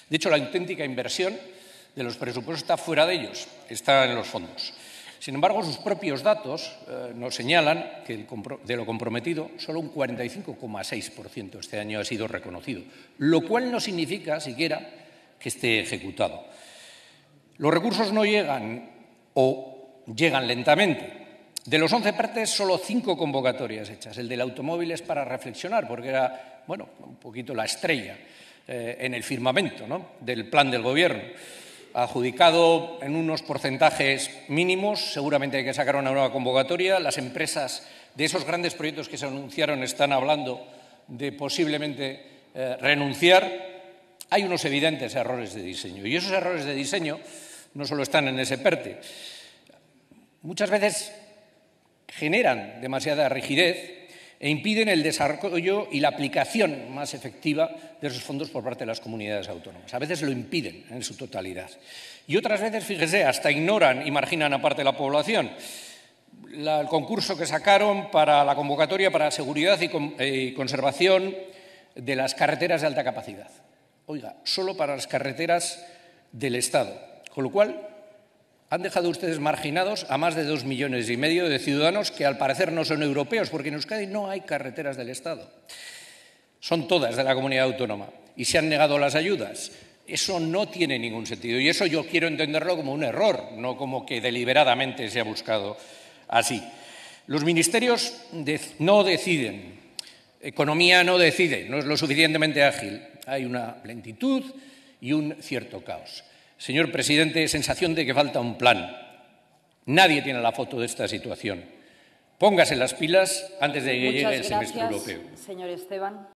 De hecho, la auténtica inversión de los presupuestos está fuera de ellos, está en los fondos. Sin embargo, sus propios datos nos señalan que de lo comprometido solo un 45,6% este año ha sido reconocido, lo cual no significa siquiera que esté ejecutado. Los recursos no llegan o llegan lentamente. De los 11 PERTEs, solo 5 convocatorias hechas. El del automóvil es para reflexionar, porque era, bueno, un poquito la estrella en el firmamento, ¿no?, del plan del Gobierno. Adjudicado en unos porcentajes mínimos, seguramente hay que sacar una nueva convocatoria. Las empresas de esos grandes proyectos que se anunciaron están hablando de posiblemente renunciar. Hay unos evidentes errores de diseño y esos errores de diseño no solo están en ese PERTE. Muchas veces generan demasiada rigidez e impiden el desarrollo y la aplicación más efectiva de esos fondos por parte de las comunidades autónomas. A veces lo impiden en su totalidad. Y otras veces, fíjese, hasta ignoran y marginan a parte de la población. El concurso que sacaron para la convocatoria para seguridad y conservación de las carreteras de alta capacidad. Oiga, solo para las carreteras del Estado. Con lo cual, han dejado ustedes marginados a más de 2,5 millones de ciudadanos que, al parecer, no son europeos, porque en Euskadi no hay carreteras del Estado. Son todas de la comunidad autónoma y se han negado las ayudas. Eso no tiene ningún sentido y eso yo quiero entenderlo como un error, no como que deliberadamente se ha buscado así. Los ministerios no deciden, economía no decide, no es lo suficientemente ágil. Hay una lentitud y un cierto caos. Señor presidente, sensación de que falta un plan. Nadie tiene la foto de esta situación. Póngase las pilas antes de que llegue el semestre europeo. Señor Esteban.